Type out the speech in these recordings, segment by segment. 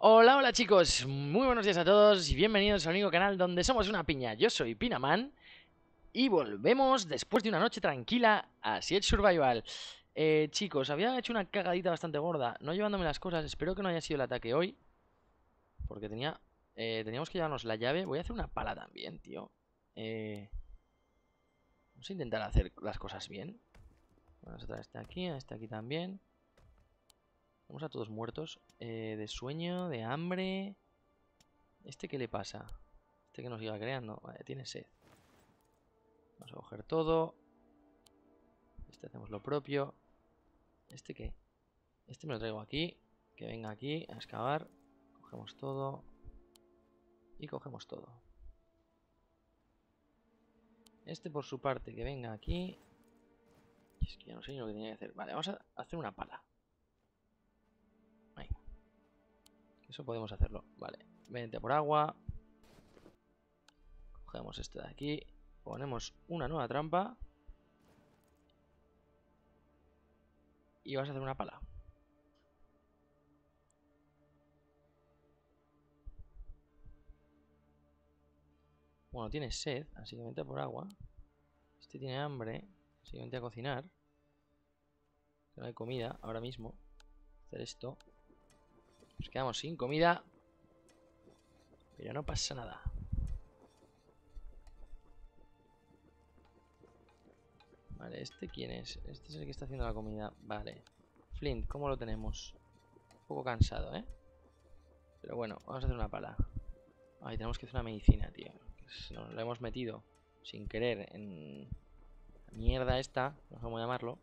Hola, hola chicos, muy buenos días a todos y bienvenidos al único canal donde somos una piña. Yo soy Pinaman y volvemos después de una noche tranquila a Siege Survival. Chicos, había hecho una cagadita bastante gorda, no llevándome las cosas. Espero que no haya sido el ataque hoy, porque teníamos que llevarnos la llave. Voy a hacer una pala también, tío. Vamos a intentar hacer las cosas bien. Vamos a traer este aquí también. Vamos a todos muertos, de sueño, de hambre. ¿Este qué le pasa? Este que nos iba creando. Vale, tiene sed. Vamos a coger todo. Este hacemos lo propio. ¿Este qué? Este me lo traigo aquí. Que venga aquí a excavar. Cogemos todo. Y cogemos todo. Este por su parte que venga aquí. Es que ya no sé ni lo que tenía que hacer. Vale, vamos a hacer una pala. Ahí. Eso podemos hacerlo. Vale. Vente por agua. Cogemos este de aquí. Ponemos una nueva trampa. Y vas a hacer una pala. Bueno, tiene sed, así que vente por agua. Este tiene hambre, así que vente a cocinar. Que no hay comida ahora mismo. Hacer esto. Nos quedamos sin comida. Pero no pasa nada. Vale, ¿este quién es? Este es el que está haciendo la comida. Vale. Flint, ¿cómo lo tenemos? Un poco cansado, ¿eh? Pero bueno, vamos a hacer una pala. Ay, tenemos que hacer una medicina, tío. Nos lo hemos metido sin querer en la mierda esta. No sé cómo llamarlo.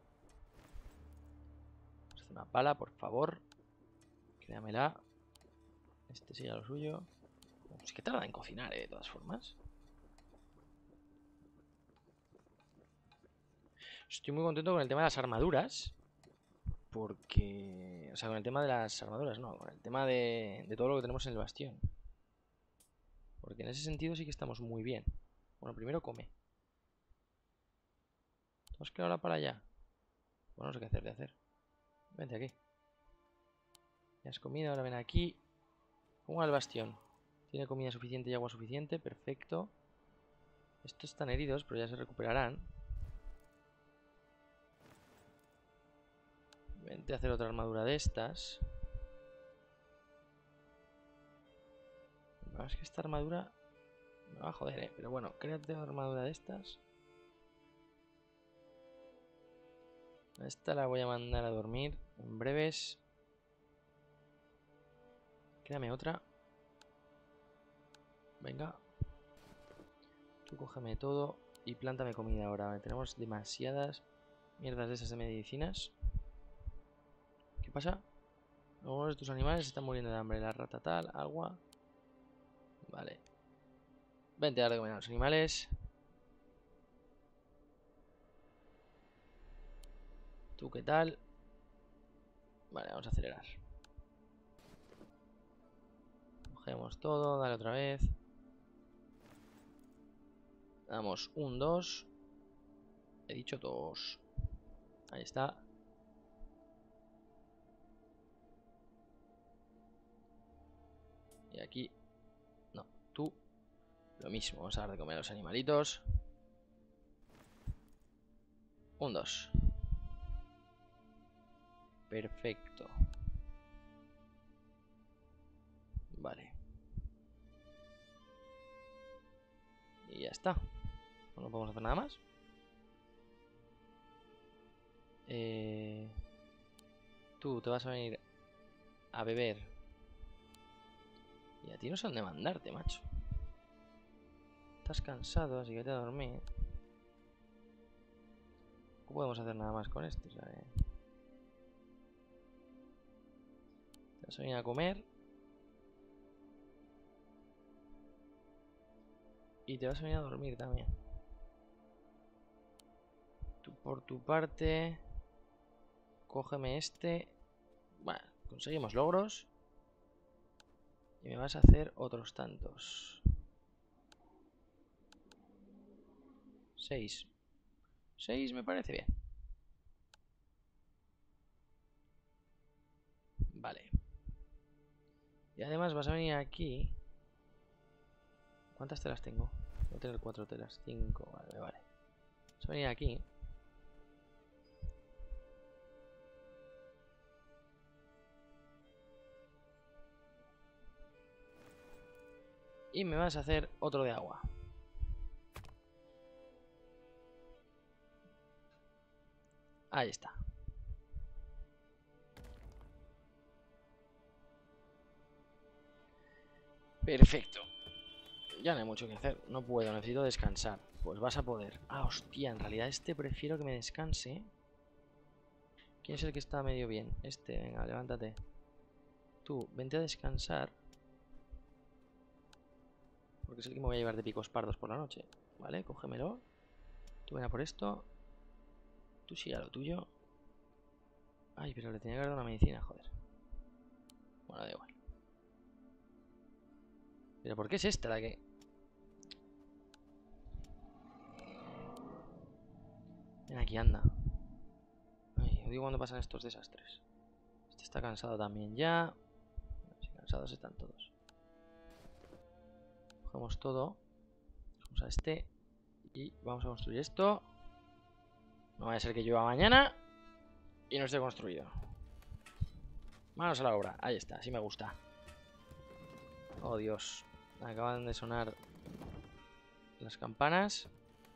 Vamos a hacer una pala, por favor. Créamela. Este sería lo suyo. Es que tarda en cocinar, de todas formas. Estoy muy contento con el tema de las armaduras. Porque... O sea, con el tema de las armaduras, no. Con el tema de todo lo que tenemos en el bastión. Porque en ese sentido sí que estamos muy bien. Bueno, primero come. ¿Tenemos que ir ahora para allá? Bueno, no sé qué hacer de hacer. Vente aquí. Ya has comido, ahora ven aquí. ¿Cómo va el bastión? Tiene comida suficiente y agua suficiente. Perfecto. Estos están heridos, pero ya se recuperarán. Vente a hacer otra armadura de estas. Es que esta armadura me va a joder, pero bueno, créate una armadura de estas. Esta la voy a mandar a dormir en breves. Créame otra. Venga. Tú cógeme todo y plántame comida ahora. Vale, tenemos demasiadas mierdas de esas de medicinas. ¿Qué pasa? Algunos de tus animales están muriendo de hambre. La rata tal, agua. Vale. Vente a dar de comer a los animales. ¿Tú qué tal? Vale, vamos a acelerar. Cogemos todo, dale otra vez. Damos un 2. He dicho 2. Ahí está. Y aquí. No, tú. Lo mismo, vamos a dar de comer a los animalitos. Un 2. Perfecto. Vale. Y ya está. No podemos hacer nada más. Tú te vas a venir a beber. Y a ti no sé dónde mandarte, macho. Estás cansado, así que vete a dormir. No podemos hacer nada más con esto, ¿sabes? Te vas a venir a comer. Y te vas a venir a dormir también. Tú por tu parte. Cógeme este. Bueno, conseguimos logros. Y me vas a hacer otros tantos. 6. 6 me parece bien. Vale. Y además vas a venir aquí. ¿Cuántas telas tengo? Voy a tener 4 telas. 5, vale, vale. Vas a venir aquí. Y me vas a hacer otro de agua. Ahí está. Perfecto. Ya no hay mucho que hacer. No puedo, necesito descansar. Pues vas a poder. Ah, hostia, en realidad este prefiero que me descanse. ¿Quién es el que está medio bien? Este, venga, levántate. Tú, vente a descansar. Porque es el que me voy a llevar de picos pardos por la noche. Vale, cógemelo. Tú ven a por esto. Tú sigue a lo tuyo. Ay, pero le tenía que dar una medicina, joder. Bueno, da igual. ¿Pero por qué es esta la que...? Ven aquí, anda. Ay, odio cuando pasan estos desastres. Este está cansado también ya. Sí, cansados están todos. Cogemos todo. Vamos a este. Y vamos a construir esto. No vaya a ser que llueva mañana y no esté construido. Manos a la obra. Ahí está, así me gusta. Oh, Dios. Acaban de sonar las campanas.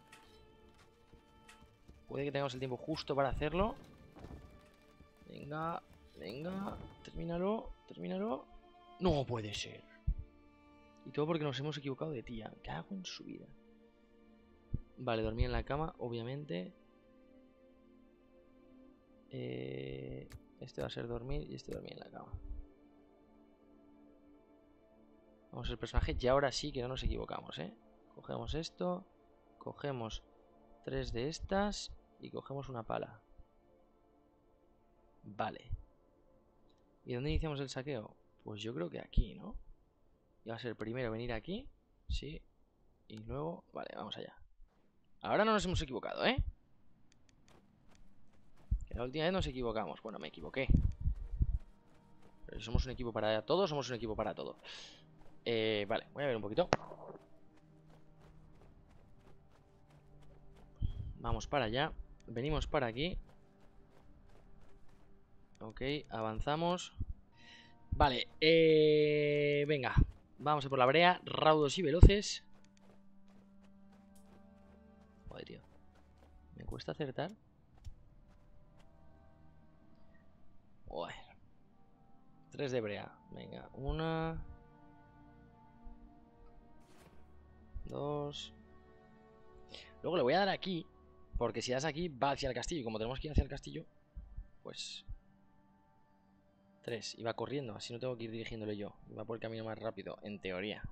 Puede que tengamos el tiempo justo para hacerlo. Venga, venga. Termínalo, termínalo. No puede ser. Y todo porque nos hemos equivocado de tía. ¿Qué hago en su vida? Vale, dormir en la cama, obviamente. Este va a ser dormir y este dormir en la cama. Vamos al personaje y ahora sí que no nos equivocamos, ¿eh? Cogemos esto. Cogemos 3 de estas y cogemos una pala. Vale. ¿Y dónde iniciamos el saqueo? Pues yo creo que aquí, ¿no? Y va a ser primero venir aquí. Sí. Y luego... Vale, vamos allá. Ahora no nos hemos equivocado, ¿eh? Que la última vez nos equivocamos. Bueno, me equivoqué. Pero si somos un equipo para todo, somos un equipo para todo. Vale, voy a ver un poquito. Vamos para allá. Venimos para aquí. Ok, avanzamos. Vale, venga. Vamos a por la brea. Raudos y veloces. Joder, tío. Me cuesta acertar. Joder. 3 de brea. Venga, 1, 2. Luego le voy a dar aquí. Porque si das aquí, va hacia el castillo. Y como tenemos que ir hacia el castillo, pues 3. Y va corriendo. Así no tengo que ir dirigiéndole yo. Va por el camino más rápido, en teoría.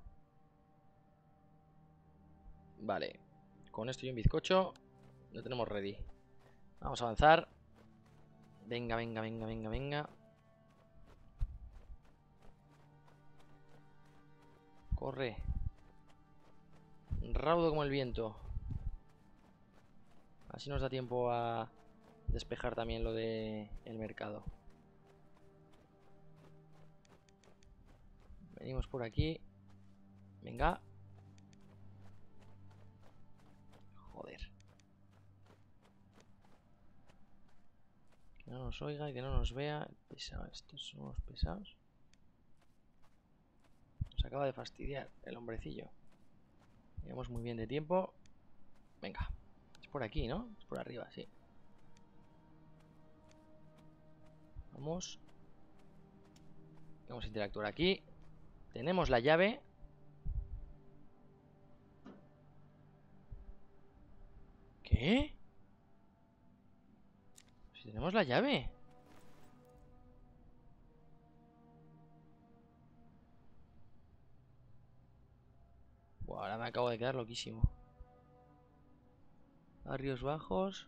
Vale. Con esto y un bizcocho lo tenemos ready. Vamos a avanzar. Venga, venga, venga, venga, venga. Corre. Raudo como el viento. Así nos da tiempo a despejar también lo de el mercado. Venimos por aquí. Venga. Joder. Que no nos oiga y que no nos vea. Pesado, estos son unos pesados. Nos acaba de fastidiar el hombrecillo. Llevamos muy bien de tiempo. Venga. Es por aquí, ¿no? Es por arriba, sí. Vamos. Vamos a interactuar aquí. Tenemos la llave. ¿Qué? Si tenemos la llave. Buah, ahora me acabo de quedar loquísimo. Barrios bajos.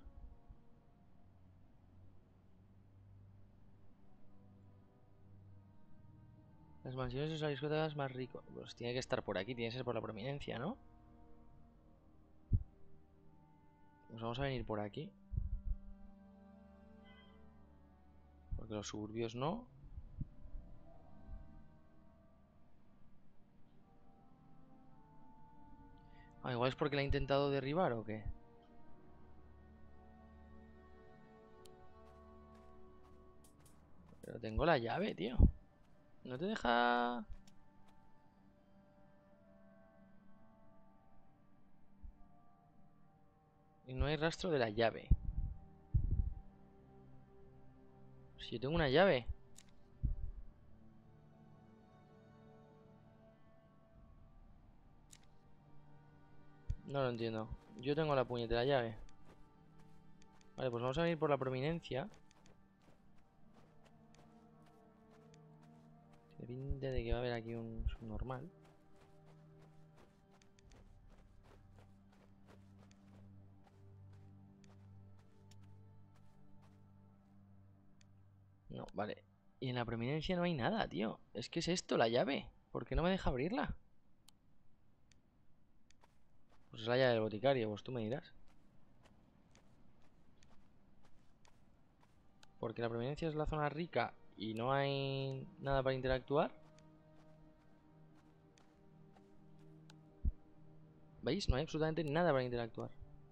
Las mansiones y las discotecas más ricos. Pues tiene que estar por aquí, tiene que ser por la prominencia, ¿no? Pues vamos a venir por aquí. Porque los suburbios no. Ah, igual es porque la he intentado derribar o qué. Pero tengo la llave, tío. No te deja... Y no hay rastro de la llave. Si yo tengo una llave. No lo entiendo. Yo tengo la puñetera llave. Vale, pues vamos a ir por la prominencia. Tiene pinta de que va a haber aquí un subnormal. No, vale. Y en la prominencia no hay nada, tío. Es que es esto, la llave. ¿Por qué no me deja abrirla? Pues es la llave del boticario, pues tú me dirás. Porque la prominencia es la zona rica y no hay nada para interactuar. ¿Veis? No hay absolutamente nada para interactuar.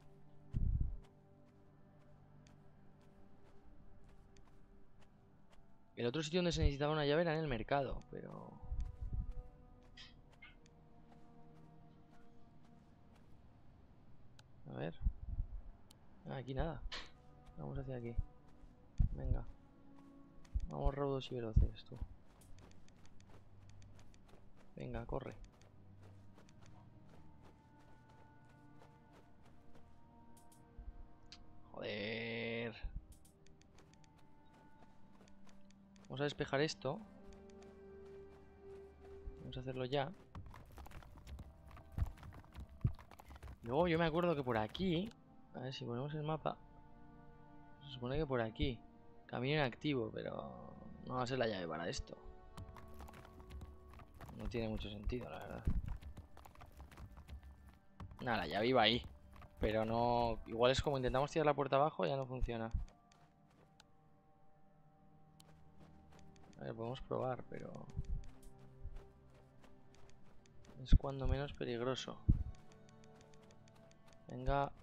El otro sitio donde se necesitaba una llave era en el mercado, pero... A ver. Ah, aquí nada. Vamos hacia aquí. Venga. Vamos raudos y veloces, tú. Venga, corre. Joder. Vamos a despejar esto. Vamos a hacerlo ya. Luego yo me acuerdo que por aquí... A ver si ponemos el mapa. Se supone que por aquí. Camino inactivo, pero... No va a ser la llave para esto. No tiene mucho sentido, la verdad. Nada, la llave iba ahí. Pero no... Igual es como intentamos tirar la puerta abajo y ya no funciona. A ver, podemos probar, pero... Es cuando menos peligroso. Venga.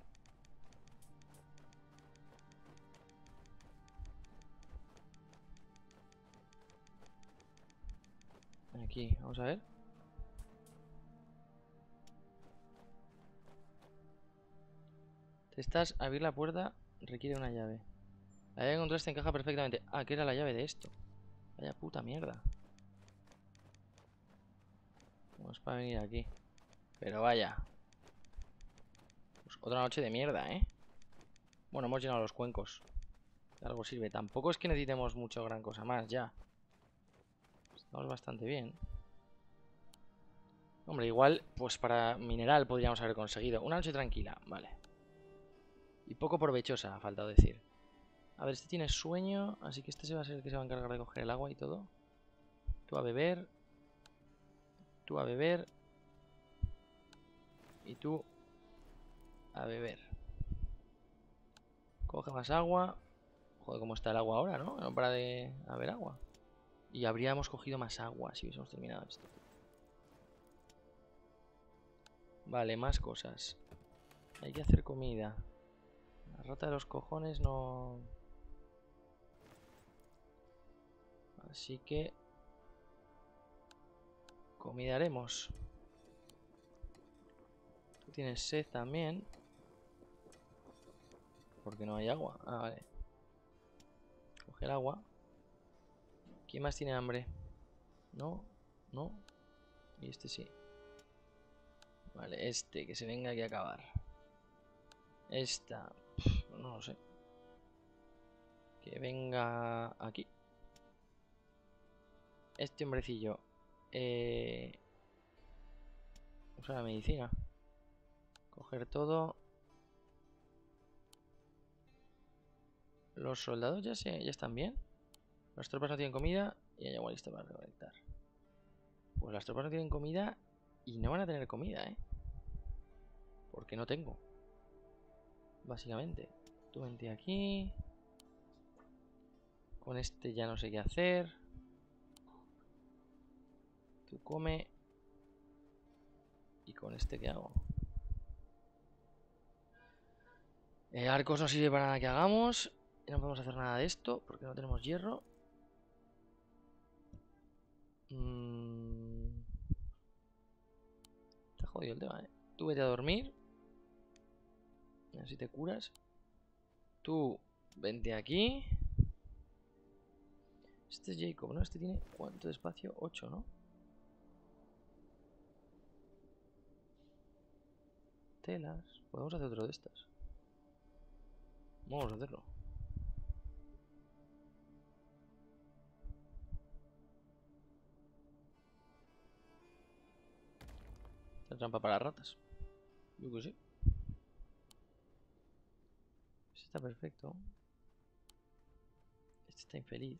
Aquí, vamos a ver. Testas, abrir la puerta requiere una llave. La llave que encontraste encaja perfectamente. Ah, que era la llave de esto. Vaya puta mierda. Vamos para venir aquí. Pero vaya. Pues otra noche de mierda, ¿eh? Bueno, hemos llenado los cuencos. De algo sirve. Tampoco es que necesitemos mucho gran cosa más, ya. Estamos bastante bien. Hombre, igual, pues para mineral podríamos haber conseguido. Una noche tranquila, vale. Y poco provechosa, ha faltado decir. A ver, este tiene sueño, así que este se va a ser el que se va a encargar de coger el agua y todo. Tú a beber. Tú a beber. Y tú a beber. Coge más agua. Joder, cómo está el agua ahora, ¿no? No para de haber agua. Y habríamos cogido más agua si hubiésemos terminado esto. Vale, más cosas. Hay que hacer comida. La rata de los cojones no... Así que... comida haremos. Tú tienes sed también. Porque no hay agua. Ah, vale. Coge el agua. ¿Quién más tiene hambre? No, no. Y este sí. Vale, este, que se venga aquí a acabar. Esta, no lo sé. Que venga aquí. Este hombrecillo. Usa la medicina. Coger todo. Los soldados ya están bien. Las tropas no tienen comida y hay agua lista para recolectar. Pues las tropas no tienen comida y no van a tener comida, ¿eh? Porque no tengo. Básicamente. Tú vente aquí. Con este ya no sé qué hacer. Tú come. ¿Y con este qué hago? Arcos no sirve para nada que hagamos. Y no podemos hacer nada de esto porque no tenemos hierro. Está jodido el tema, Tú vete a dormir. A ver si te curas. Tú vente aquí. Este es Jacob, ¿no? Este tiene ¿cuánto de espacio? 8, ¿no? Telas. Podemos hacer otro de estas. Vamos a hacerlo. La trampa para ratas. Yo que sé. Este está perfecto. Este está infeliz.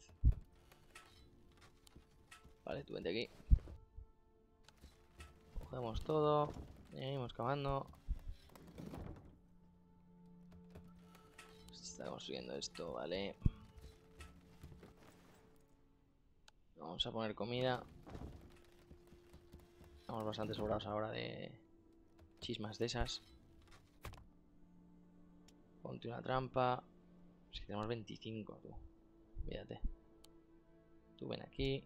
Vale, tú vente aquí. Cogemos todo. Y seguimos cavando. Está construyendo esto, vale. Vamos a poner comida. Estamos bastante sobrados ahora de chismas de esas. Ponte una trampa. Es que tenemos 25, tú. Mírate. Tú ven aquí.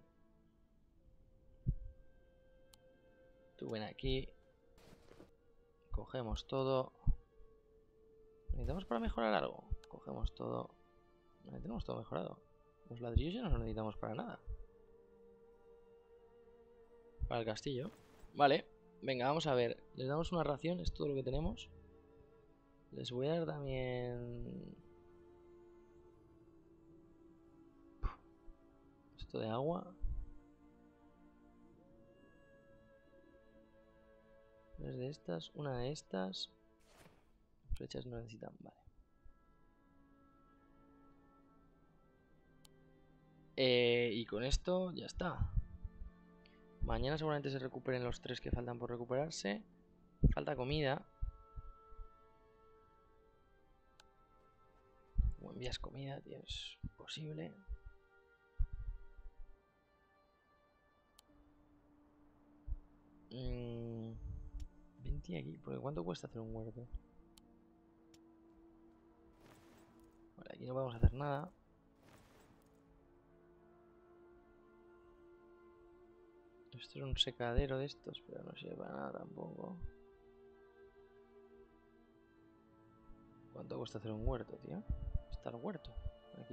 Tú ven aquí. Cogemos todo. ¿Necesitamos para mejorar algo? Cogemos todo. No tenemos todo mejorado. Los ladrillos ya no los necesitamos para nada. Para el castillo. Vale. Venga, vamos a ver. Les damos una ración. Es todo lo que tenemos. Les voy a dar también... esto de agua. 3 de estas. Una de estas. Flechas no necesitan. Vale. Y con esto ya está. Mañana seguramente se recuperen los 3 que faltan por recuperarse. Falta comida. Como envías comida, tío, es posible. Vente aquí, porque ¿cuánto cuesta hacer un huerto? Vale, aquí no podemos hacer nada. Esto es un secadero de estos, pero no sirve para nada tampoco. ¿Cuánto cuesta hacer un huerto, tío? Está el huerto. Aquí.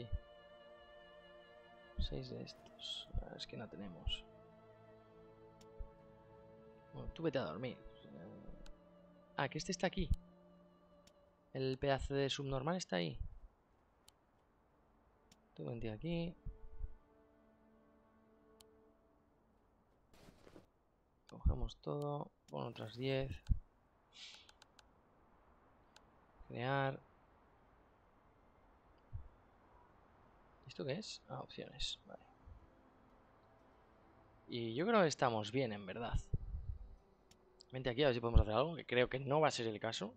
6 de estos. Es que no tenemos. Bueno, tú vete a dormir. Ah, que este está aquí. El pedazo de subnormal está ahí. Tú vente aquí. Cogemos todo. Pon otras 10. Crear. ¿Esto qué es? Ah, opciones. Vale. Y yo creo que estamos bien, en verdad. Vente aquí a ver si podemos hacer algo, que creo que no va a ser el caso.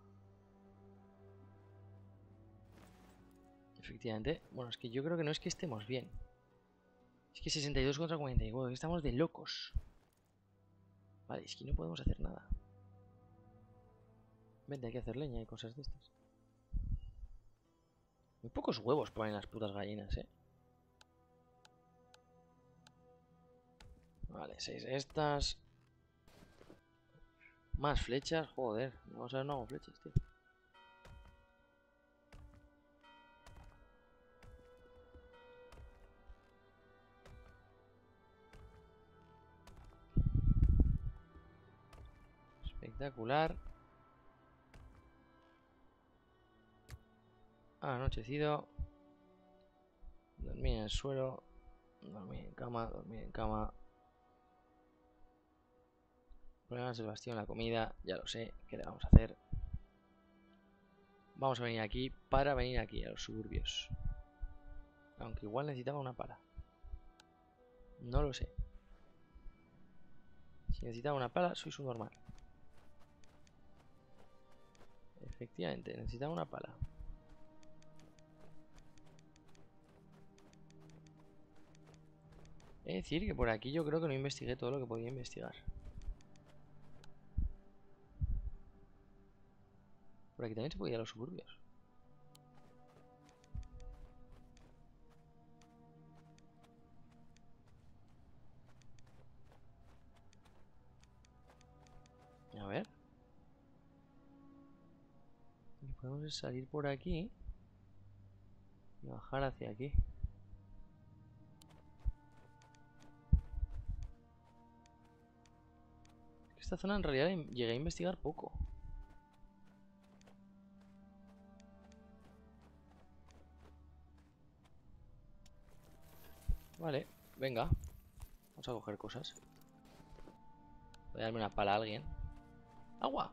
Efectivamente. Bueno, es que yo creo que no es que estemos bien. Es que 62 contra 44. Estamos de locos. Vale, es que no podemos hacer nada. Vente, hay que hacer leña y cosas de estas. Muy pocos huevos ponen las putas gallinas, Vale, 6 de estas. Más flechas, joder. Vamos a ver, no hago flechas, tío. Espectacular. Anochecido. Dormir en el suelo. Dormir en cama, dormir en cama. Problemas del bastión, la comida. Ya lo sé. ¿Qué le vamos a hacer? Vamos a venir aquí para venir aquí a los suburbios. Aunque igual necesitaba una pala. No lo sé. Si necesitaba una pala, soy subnormal. Efectivamente, necesitaba una pala. Es decir, que por aquí yo creo que no investigué todo lo que podía investigar. Por aquí también se podía ir a los suburbios. podemos salir por aquí y bajar hacia aquí. Esta zona en realidad llegué a investigar poco. Vale, venga. Vamos a coger cosas. Voy a darme una pala a alguien. ¡Agua!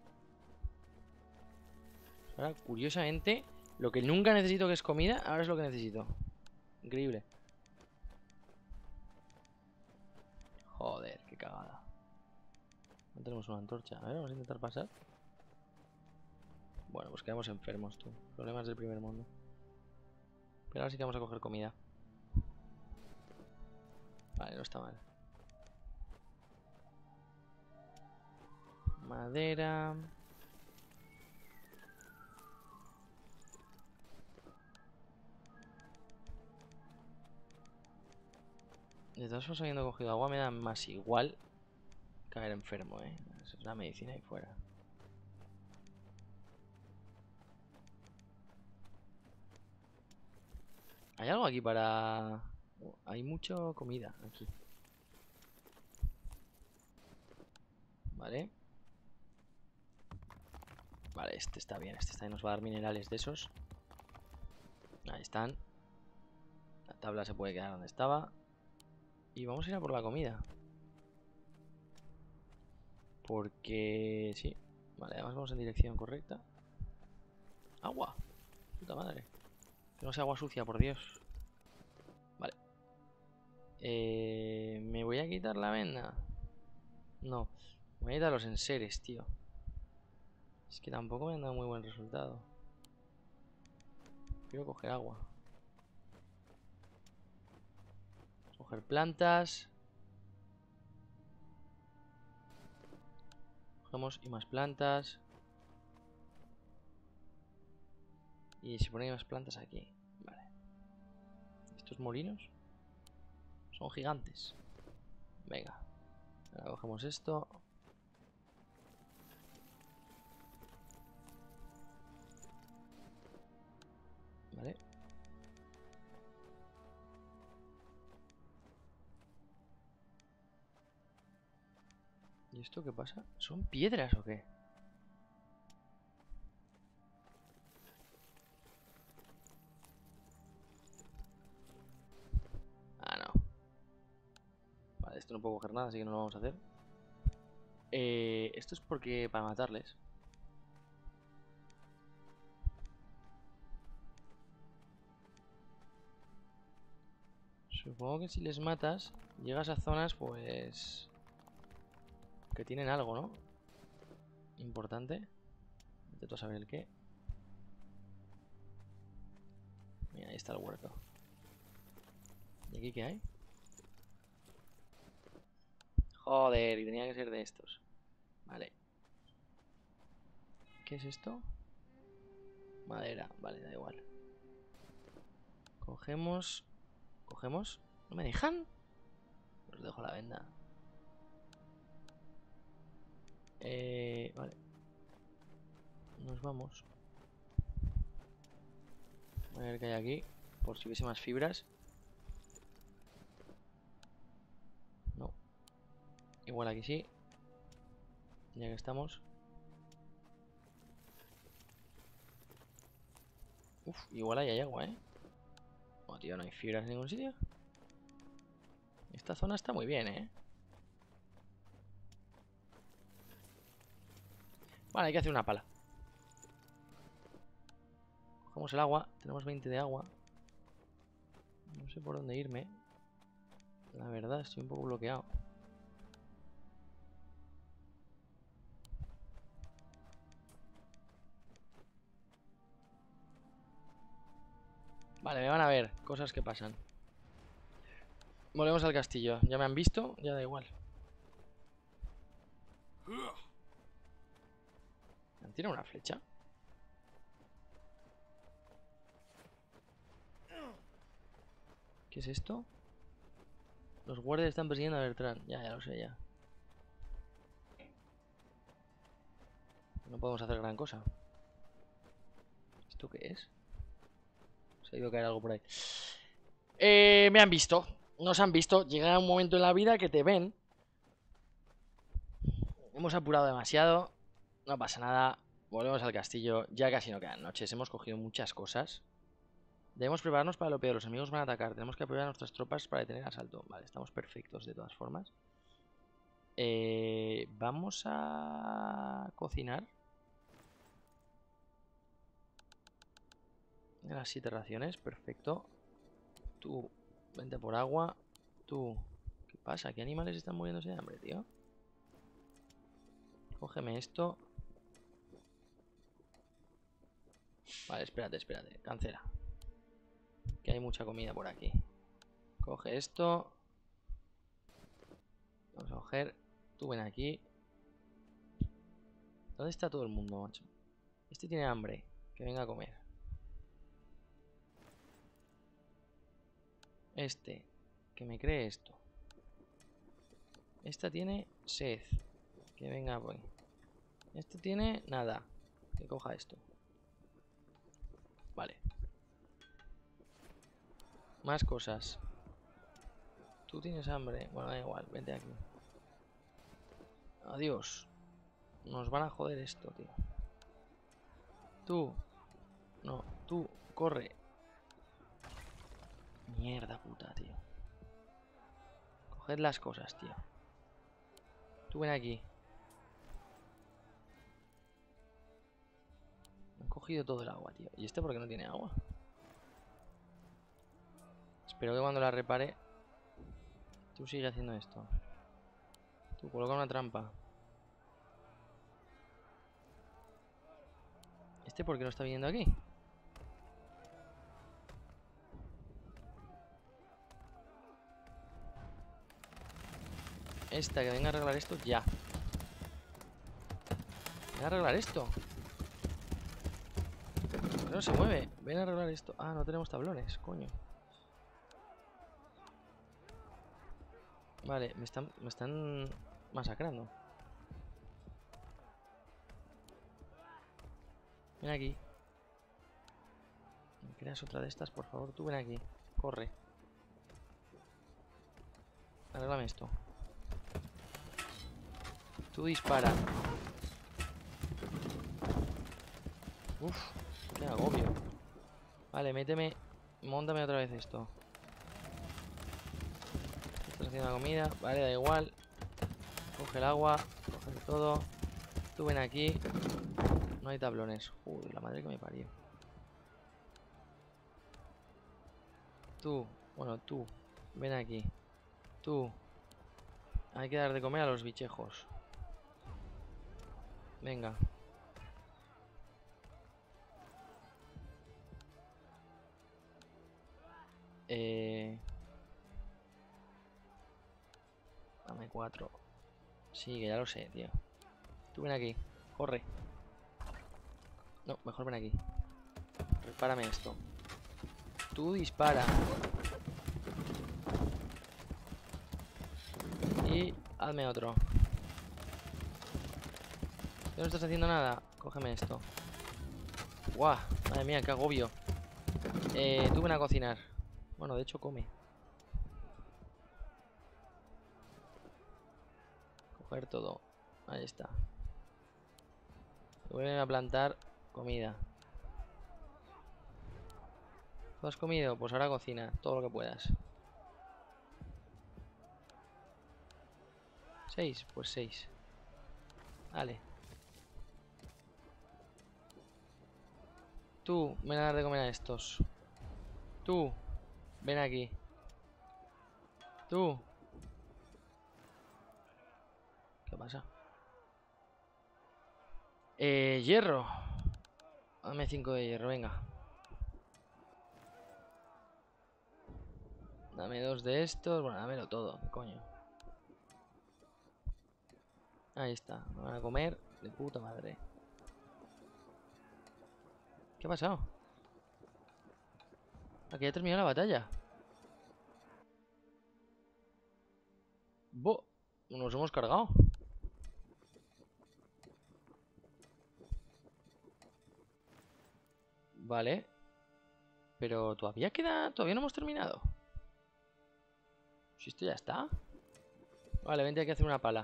Ahora, curiosamente, lo que nunca necesito, que es comida, ahora es lo que necesito. Increíble. Joder, qué cagada. No tenemos una antorcha. A ver, vamos a intentar pasar. Bueno, pues quedamos enfermos, tú. Problemas del primer mundo. Pero ahora sí que vamos a coger comida. Vale, no está mal. Madera. De todas formas, habiendo cogido agua, me da más igual caer enfermo, ¿eh? Es la medicina ahí fuera. ¿Hay algo aquí para...? Hay mucha comida aquí. Vale. Vale, este está bien. Este está bien. Nos va a dar minerales de esos. Ahí están. La tabla se puede quedar donde estaba. Y vamos a ir a por la comida. Porque... sí. Vale, además vamos en dirección correcta. ¡Agua! Puta madre. Que no sea agua sucia, por Dios. Vale. ¿Me voy a quitar la venda? No. Me voy a quitar los enseres, tío. Es que tampoco me han dado muy buen resultado. Quiero coger agua. Coger plantas. Cogemos y más plantas. Y se ponen más plantas aquí. Vale. Estos molinos son gigantes. Venga. Ahora cogemos esto. Vale. ¿Y esto qué pasa? ¿Son piedras o qué? Ah, no. Vale, esto no puedo coger nada, así que no lo vamos a hacer. Esto es porque... para matarles. Supongo que si les matas, llegas a zonas, pues... que tienen algo, ¿no? Importante. Intento saber el qué. Mira, ahí está el huerto. ¿Y aquí qué hay? Joder, y tenía que ser de estos. Vale. ¿Qué es esto? Madera, vale, da igual. Cogemos... ¿Cogemos? ¿No me dejan? Os dejo la venda. Vale. Nos vamos. A ver qué hay aquí. Por si hubiese más fibras. No. Igual aquí sí. Ya que estamos. Uf, igual ahí hay agua, ¿eh? No, tío, no hay fibras en ningún sitio. Esta zona está muy bien, ¿eh? Vale, hay que hacer una pala. Cogemos el agua. Tenemos 20 de agua. No sé por dónde irme. La verdad, estoy un poco bloqueado. Vale, me van a ver cosas que pasan. Volvemos al castillo. Ya me han visto, ya da igual. ¿Me han tirado una flecha? ¿Qué es esto? Los guardias están persiguiendo a Bertrand. Ya lo sé, ya. No podemos hacer gran cosa. ¿Esto qué es? Se ha ido a caer algo por ahí. Me han visto. Nos han visto. Llega un momento en la vida que te ven. Hemos apurado demasiado. No pasa nada. Volvemos al castillo. Ya casi no quedan noches. Hemos cogido muchas cosas. Debemos prepararnos para lo peor. Los enemigos van a atacar. Tenemos que apoyar a nuestras tropas para detener el asalto. Vale, estamos perfectos de todas formas. Vamos a cocinar. Las 7 raciones, perfecto. Tú, vente por agua. Tú, ¿qué pasa? ¿Qué animales están muriéndose de hambre, tío? Cógeme esto. Vale, espérate, cancela. Que hay mucha comida por aquí. Coge esto. Vamos a coger. Tú ven aquí. ¿Dónde está todo el mundo, macho? Este tiene hambre. Que venga a comer. Este. Que me cree esto. Esta tiene sed. Que venga, pues. Este tiene nada. Que coja esto. Vale. Más cosas. Tú tienes hambre. Bueno, da igual. Vente aquí. Adiós. Nos van a joder esto, tío. Tú. No, tú. Corre. Mierda puta, tío. Coged las cosas, tío. Tú ven aquí. Han cogido todo el agua, tío. ¿Y este por qué no tiene agua? Espero que cuando la repare... Tú sigue haciendo esto. Tú coloca una trampa. ¿Este por qué no está viniendo aquí? Esta, que venga a arreglar esto ya. Ven a arreglar esto. ¿Por qué no se mueve? Ven a arreglar esto. Ah, no tenemos tablones, coño. Vale, me están masacrando. Ven aquí. ¿Me creas otra de estas, por favor? Tú ven aquí. Corre. Arréglame esto. Tú dispara. Uf, qué agobio. Vale, méteme. Móntame otra vez esto. Estás haciendo la comida. Vale, da igual. Coge el agua. Coge todo. Tú ven aquí. No hay tablones. Uy, la madre que me parió. Tú. Bueno, tú. Ven aquí. Tú. Hay que dar de comer a los bichejos. Venga. Dame 4. Sí, que ya lo sé, tío. Tú ven aquí. Corre. No, mejor ven aquí. Repárame esto. Tú dispara. Y hazme otro. ¿Tú no estás haciendo nada? Cógeme esto. ¡Guau! Madre mía, qué agobio. Tú ven a cocinar. Bueno, de hecho come. Coger todo. Ahí está. Vuelven a plantar comida. ¿Tú has comido? Pues ahora cocina. Todo lo que puedas. 6, pues 6. Vale. Tú, ven a dar de comer a estos. Tú, ven aquí. Tú. ¿Qué pasa? Hierro. Dame 5 de hierro, venga. Dame 2 de estos. Bueno, dámelo todo, ¿qué coño? Ahí está, me van a comer de puta madre. ¿Qué ha pasado? Aquí ya terminó la batalla. Nos hemos cargado. Vale. Pero todavía queda... Todavía no hemos terminado. Si esto ya está. Vale, vente, hay que hacer una pala.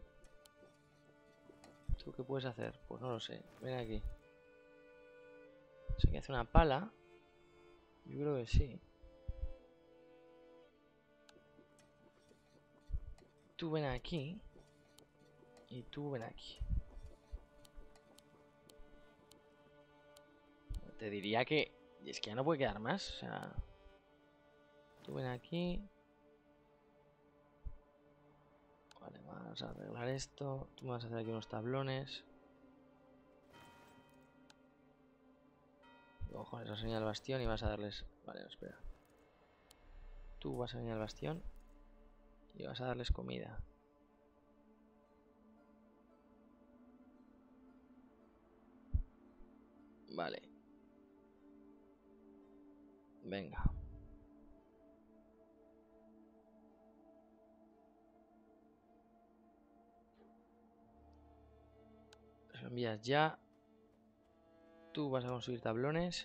¿Tú qué puedes hacer? Pues no lo sé. Ven aquí. Si hay que hacer una pala. Yo creo que sí. Tú ven aquí. Y tú ven aquí. Te diría que... Es que ya no puede quedar más. O sea... Tú ven aquí. Vale, vamos a arreglar esto. Tú me vas a hacer aquí unos tablones. Cojones, vas a venir al bastión y vas a darles... Vale, no, espera. Tú vas a venir al bastión y vas a darles comida. Vale. Venga. Los envías ya. Tú vas a conseguir tablones.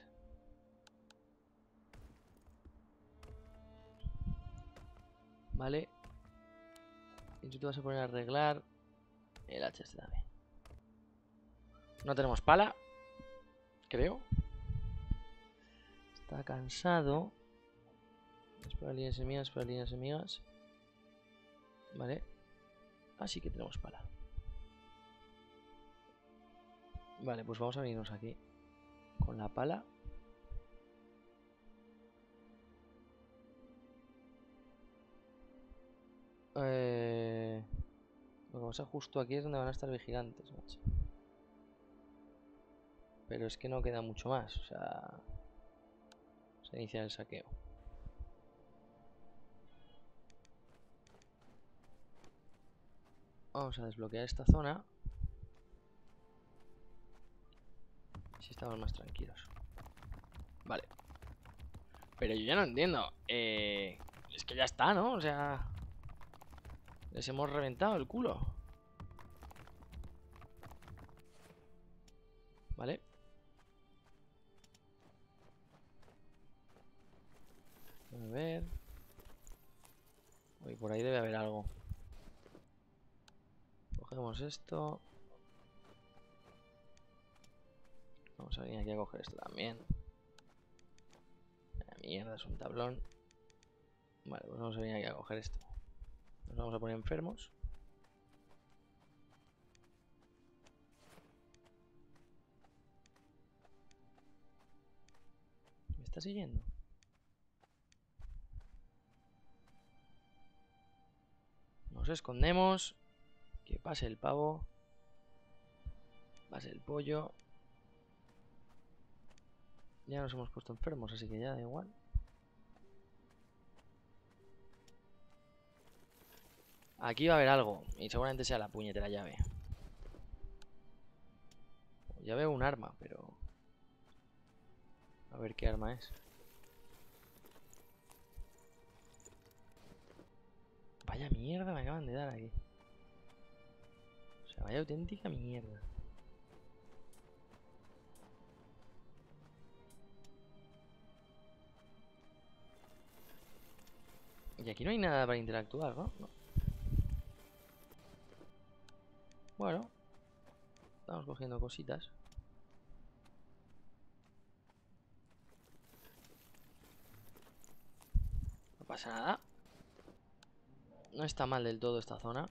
Vale. Y tú te vas a poner a arreglar el hacha este también. No tenemos pala. Creo. Está cansado. Espera líneas enemigas, espera líneas enemigas. Vale. Así que tenemos pala. Vale, pues vamos a venirnos aquí. Con la pala. Lo que pasa justo aquí es donde van a estar vigilantes, macho. Pero es que no queda mucho más, o sea... Se inicia el saqueo. Vamos a desbloquear esta zona. Si estamos más tranquilos. Vale. Pero yo ya no entiendo. Es que ya está, ¿no? O sea... Les hemos reventado el culo. Vale. A ver. Uy, por ahí debe haber algo. Cogemos esto. Vamos a venir aquí a coger esto también. La mierda, es un tablón. Vale, pues vamos a venir aquí a coger esto. Nos vamos a poner enfermos. ¿Me está siguiendo? Nos escondemos. Que pase el pavo. Pase el pollo. Ya nos hemos puesto enfermos, así que ya da igual. Aquí va a haber algo. Y seguramente sea la puñetera llave. Ya veo un arma, pero... A ver qué arma es. Vaya mierda me acaban de dar aquí. O sea, vaya auténtica mierda. Y aquí no hay nada para interactuar, ¿no? No. Bueno. Estamos cogiendo cositas. No pasa nada. No está mal del todo esta zona.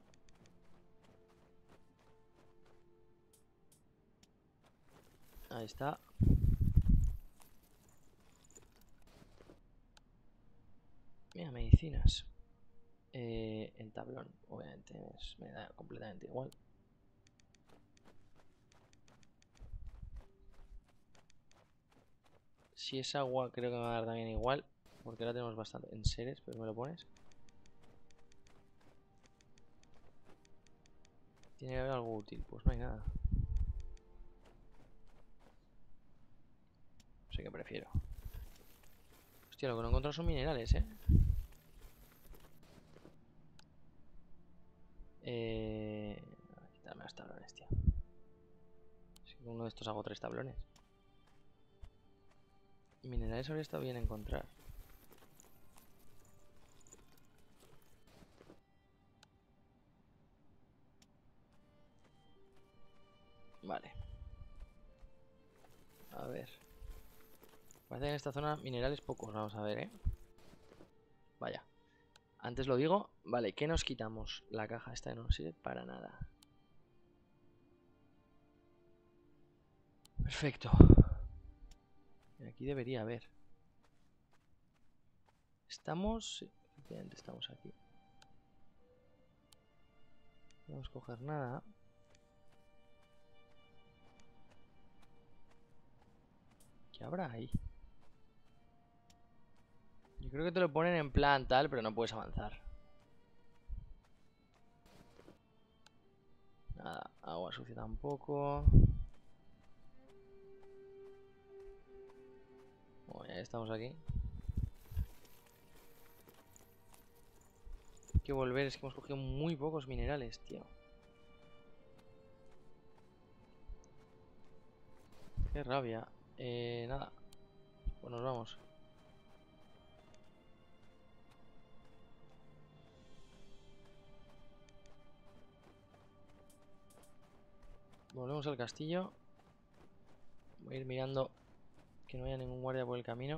Ahí está. Mira, medicinas. El tablón, obviamente, me da completamente igual. Si es agua, creo que me va a dar también igual. Porque ahora tenemos bastante en seres, pero me lo pones. ¿Tiene que haber algo útil? Pues no hay nada. No sé qué prefiero. Hostia, lo que no he encontrado son minerales, ¿eh? Quitarme los tablones, tío. Si con uno de estos hago 3 tablones. Minerales habría estado bien encontrar. Vale. A ver. Parece que en esta zona minerales pocos. Vamos a ver, ¿eh? Vaya. Antes lo digo. Vale, ¿qué nos quitamos? La caja esta no nos sirve para nada. Perfecto. Y aquí debería haber. Estamos... Sí, efectivamente estamos aquí. No podemos coger nada. ¿Qué habrá ahí? Yo creo que te lo ponen en plan tal, pero no puedes avanzar. Nada, agua sucia tampoco. Bueno, ya estamos aquí. Hay que volver, es que hemos cogido muy pocos minerales, tío. Qué rabia. Nada. Pues nos vamos. Volvemos al castillo. Voy a ir mirando que no haya ningún guardia por el camino.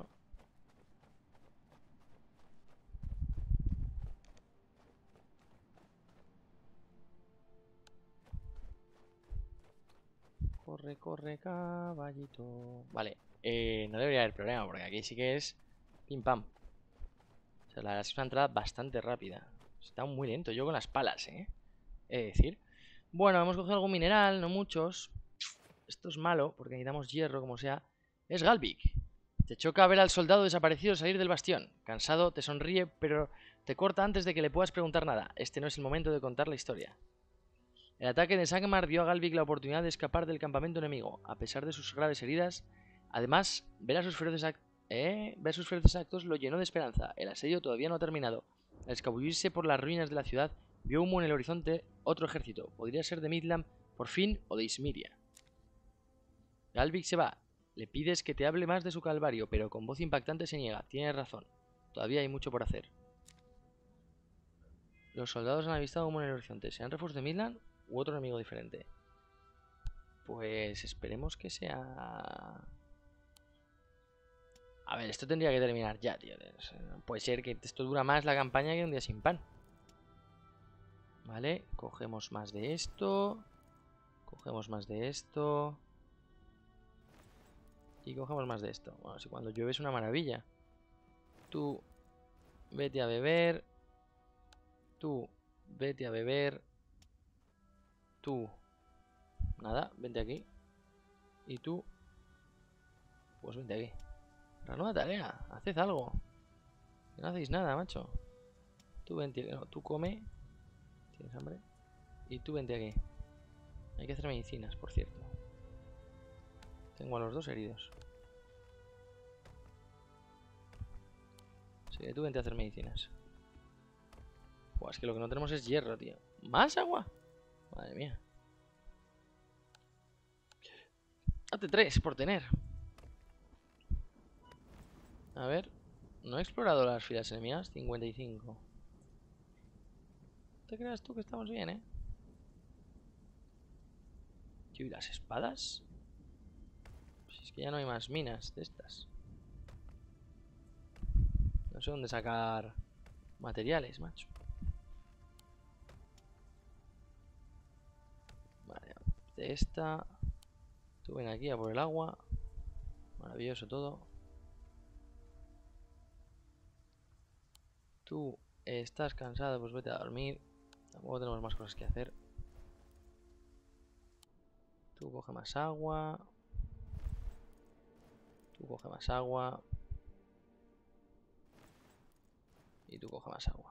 Corre, corre, caballito. Vale, no debería haber problema porque aquí sí que es pim pam. O sea, la verdad es una entrada bastante rápida. Está muy lento, yo con las palas, he de decir. Bueno, hemos cogido algún mineral, no muchos. Esto es malo porque necesitamos hierro, como sea. Es Galvik. Te choca ver al soldado desaparecido salir del bastión. Cansado, te sonríe, pero te corta antes de que le puedas preguntar nada. Este no es el momento de contar la historia. El ataque de Sagmar dio a Galvik la oportunidad de escapar del campamento enemigo, a pesar de sus graves heridas. Además, ver sus feroces actos lo llenó de esperanza. El asedio todavía no ha terminado. Al escabullirse por las ruinas de la ciudad, vio humo en el horizonte. Otro ejército. Podría ser de Midland, por fin, o de Ismiria. Galvik se va. Le pides que te hable más de su calvario, pero con voz impactante se niega. Tienes razón. Todavía hay mucho por hacer. Los soldados han avistado humo en el horizonte. ¿Serán refuerzos de Midland u otro enemigo diferente? Pues esperemos que sea... A ver, esto tendría que terminar ya, tío. Puede ser que esto dura más la campaña que un día sin pan. Vale, cogemos más de esto. Cogemos más de esto. Y cogemos más de esto. Bueno, si cuando llueve es una maravilla. Tú, vete a beber. Tú, vete a beber. Tú, nada, vente aquí. Y tú, pues vente aquí. La nueva tarea, haced algo. No hacéis nada, macho. Tú vente, no, tú come. ¿Tienes hambre? Y tú vente aquí. Hay que hacer medicinas, por cierto. Tengo a los dos heridos. Así que tú vente a hacer medicinas. Buah, es que lo que no tenemos es hierro, tío. ¿Más agua? Madre mía. Hazte 3 por tener. A ver. No he explorado las filas enemigas. 55. ¿Te creas tú que estamos bien, Tío, ¿y las espadas? Si es que ya no hay más minas de estas. No sé dónde sacar materiales, macho. Vale, de esta. Tú ven aquí a por el agua. Maravilloso todo. Tú estás cansado, pues vete a dormir. Tampoco tenemos más cosas que hacer. Tú coge más agua. Tú coge más agua. Y tú coge más agua.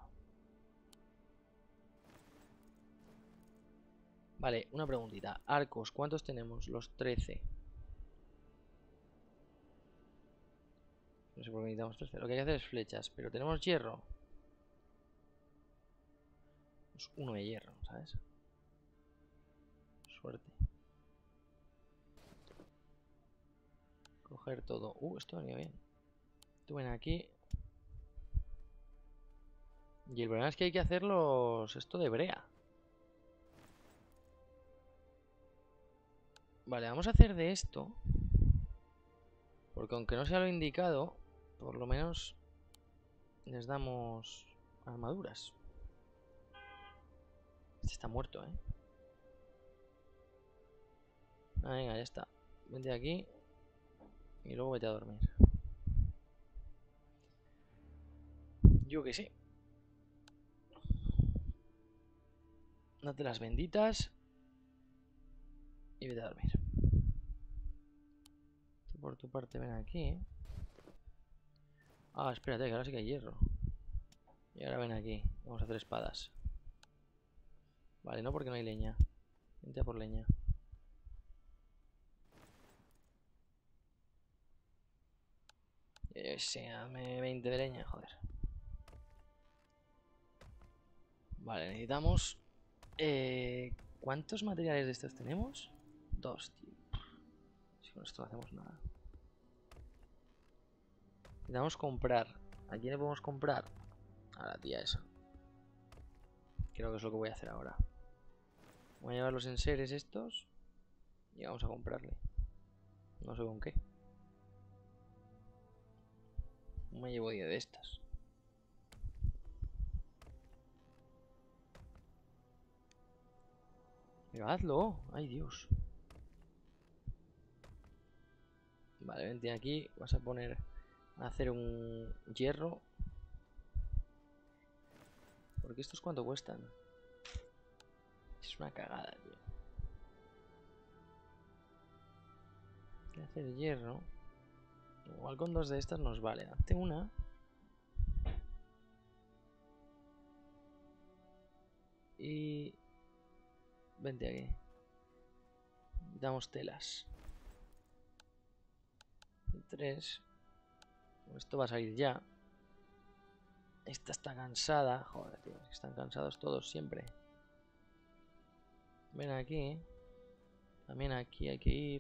Vale, una preguntita. Arcos, ¿cuántos tenemos? Los 13. No sé por qué necesitamos 13. Lo que hay que hacer es flechas. Pero tenemos hierro. Pues uno de hierro, ¿sabes? Suerte. Coger todo. Esto venía bien. Tú ven aquí. Y el problema es que hay que hacerlos esto de brea. Vale, vamos a hacer de esto. Porque aunque no sea lo indicado, por lo menos les damos armaduras. Este está muerto, ¿eh? Ah, venga, ya está. Vente aquí. Y luego vete a dormir. Yo que sé. Date las benditas. Y vete a dormir. Tú por tu parte ven aquí, ¿eh? Ah, espérate, que ahora sí que hay hierro. Y ahora ven aquí. Vamos a hacer espadas. Vale, no porque no hay leña. Vente a por leña. Dame 20 de leña, joder. Vale, necesitamos... ¿cuántos materiales de estos tenemos? 2, tío. Si con esto no hacemos nada. Necesitamos comprar. ¿A quién le podemos comprar? A la tía esa. Creo que es lo que voy a hacer ahora. Voy a llevar los enseres estos y vamos a comprarle. No sé con qué. No me llevo 10 de estas. Pero hazlo. Ay, Dios. Vale, vente aquí. Vas a poner... a hacer un hierro. Porque estos cuánto cuestan. Es una cagada, tío. Hay que hacer hierro. Igual con 2 de estas nos vale. Hazte una. Y... vente aquí. Damos telas. 3. Esto va a salir ya. Esta está cansada. Joder, tío. Están cansados todos siempre. Ven aquí. También aquí hay que ir.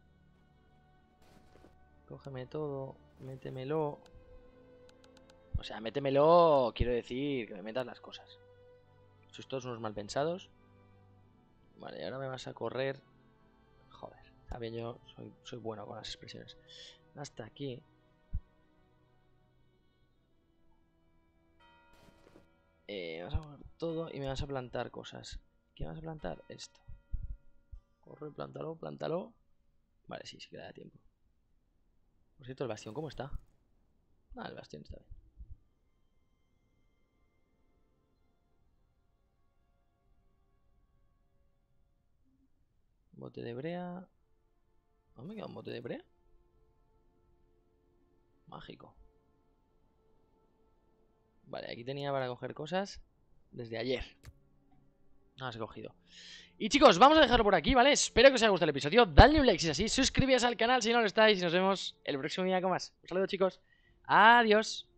Cógeme todo. Métemelo. O sea, métemelo. Quiero decir que me metas las cosas. Sois todos unos mal pensados. Vale, ahora me vas a correr. Joder. También yo soy bueno con las expresiones. Hasta aquí. Vas a coger todo y me vas a plantar cosas. ¿Qué vas a plantar? Esto. Corre, plántalo, plántalo. Vale, sí, sí que da tiempo. Por cierto, el bastión, ¿cómo está? Ah, el bastión está bien. Bote de brea. ¿No me queda un bote de brea? Mágico. Vale, aquí tenía para coger cosas desde ayer. No las he cogido. Y chicos, vamos a dejarlo por aquí, ¿vale? Espero que os haya gustado el episodio. Dadle un like si es así. Suscribíos al canal si no lo estáis. Y nos vemos el próximo día con más. Un saludo, chicos. Adiós.